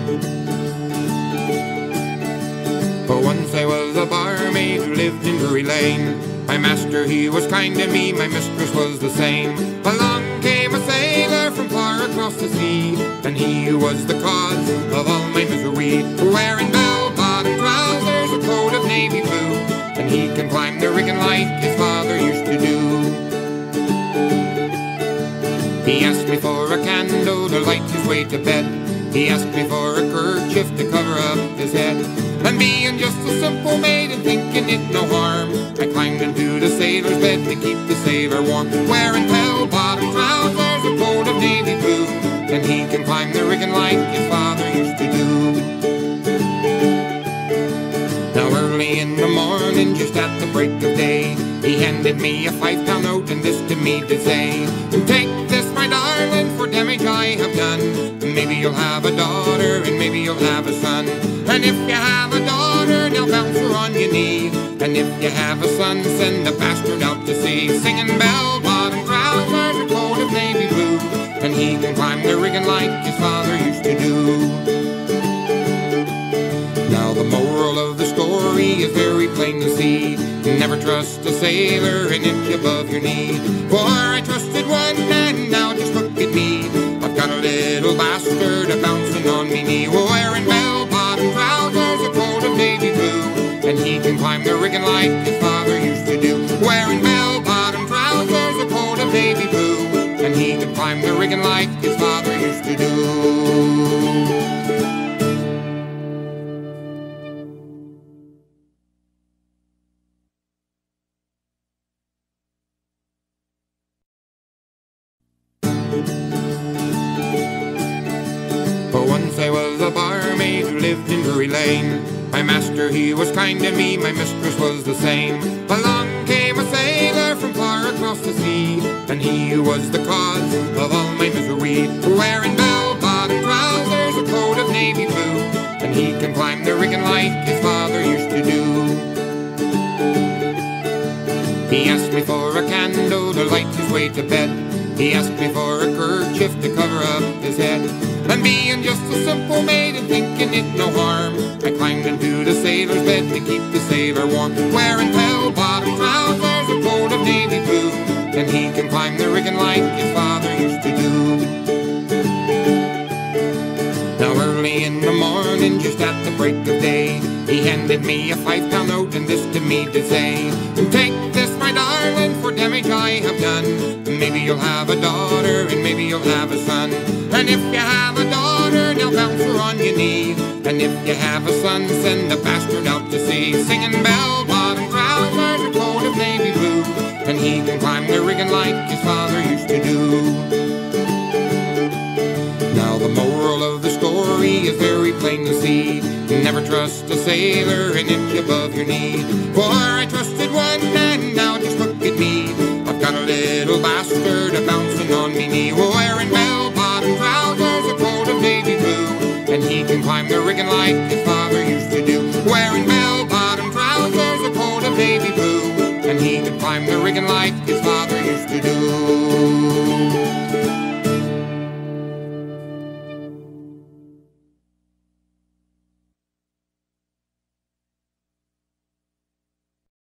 For once I was a barmaid who lived in Drury Lane. My master, he was kind to me, my mistress was the same. Along came a sailor from far across the sea, and he was the cause of all my misery. Wearing bell-bottom trousers, a coat of navy blue, and he can climb the rigging like his father used to do. He asked me for a candle to light his way to bed. He asked me for a kerchief to cover up his head. And being just a simple maid and thinking it no harm, I climbed into the sailor's bed to keep the sailor warm. Wearing bell-bottom trousers, a coat of navy blue, and he can climb the rigging like his father used to do. Now early in the morning, just at the break of day, he handed me a 5-pound note, and this to me did say, "Take this, my darling, for damage I have done. Maybe you'll have a daughter, and maybe you'll have a son. And if you have a daughter, now bounce her on your knee. And if you have a son, send the bastard out to sea." Singing bell-bottom trousers, a coat of navy blue, and he can climb the rigging like his father used to do. Now the moral of the story is very plain to see. Never trust a sailor an inch above your knee. For I trusted one, and now just look at me. I've got a little bastard a-bouncing on me knee. Wearing bell-bottom trousers, a coat of navy blue, and he can climb the rigging like his father used to do. Wearing bell-bottom trousers, a coat of navy blue, and he can climb the rigging like his father used to do. For once I was a barmaid who lived in Drury Lane. My master, he was kind to me, my mistress was the same. Along came a sailor from far across the sea, and he was the cause of all my misery. Wearing bell-bottom trousers, a coat of navy blue, and he can climb the rigging like his father used to do. He asked me for a candle to light his way to bed. He asked me for a kerchief to cover up his head. And being just a simple maid and thinking it no harm, I climbed into the sailor's bed to keep the sailor warm. Wearing bell-bottom trousers, a coat of navy blue, and he can climb the rigging like his father used to do. Now early in the morning, just at the break of day, he handed me a 5-pound note, and this to me did say, "Take this, my darling, for damage I have done. Maybe you'll have a daughter, and maybe you'll have a son. And if you have a daughter, now bounce her on your knee. And if you have a son, send the bastard out to sea." Singing bell-bottom trousers, a coat of navy blue, and he can climb the rigging like his father used to do. Now the moral of the story is very plain to see. Never trust a sailor an inch above your knee. For I trusted one, and now just look at me. I've got a little bastard a-bouncing on me knee. Wearing bell-bottom trousers, a coat of navy blue, and he can climb the rigging like his father used to do. Wearing bell-bottom trousers, a coat of navy blue, and he can climb the rigging like his father used to do.